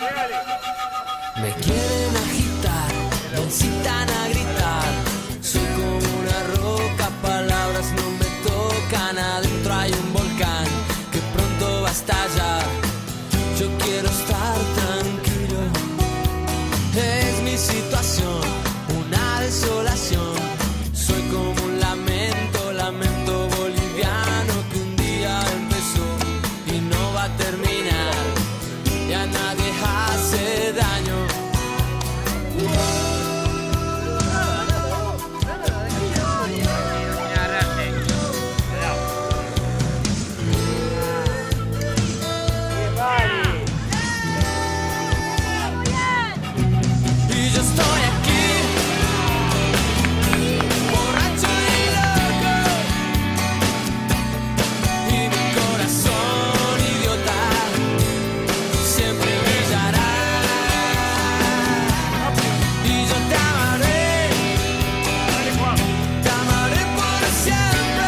Me quieren agitar, me incitan a gritar. Soy como una roca, palabras no me tocan. Adentro hay un volcán que pronto va a estallar. Yo quiero estar tranquilo. Es mi situación, una desolación. Soy como un lamento, lamento boliviano que un día empezó y no va a terminar. Y a nadie hace daño. Y yo estoy aquí, borracho y loco, y mi corazón idiota siempre brillará. Y yo te amaré por siempre.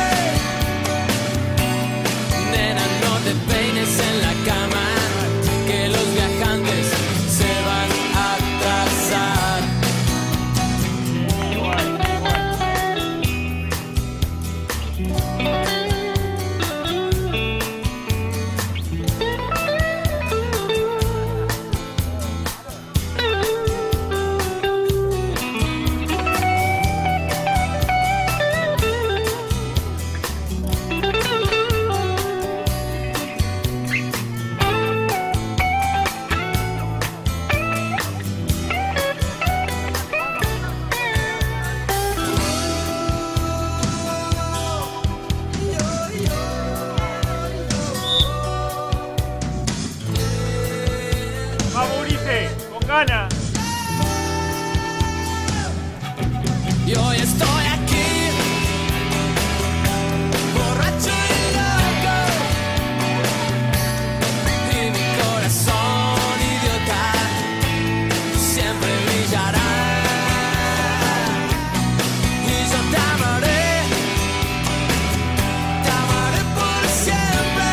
Nena, no te peines en la cama, que los viajantes se van a atrasar. Maurice, con ganas. Y hoy estoy aquí, borracho y loco, y mi corazón idiota siempre brillará. Y yo te amaré por siempre.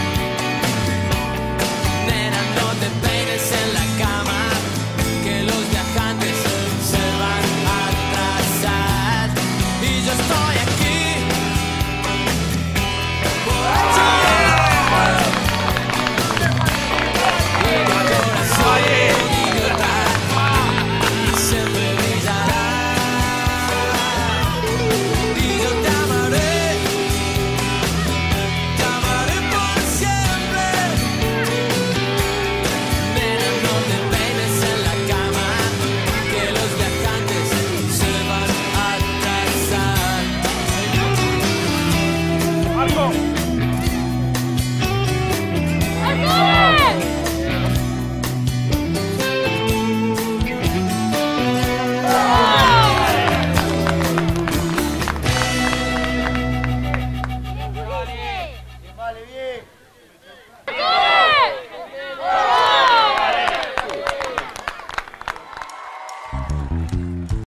Nena, no te peines en la cama, que los viajantes se van a atrasar. Y yo estoy aquí, borracho y mi corazón idiota siempre brillará. Y yo te amaré por siempre. Nena, no te peines en la cama, que los viajantes se van a atrasar. Marco.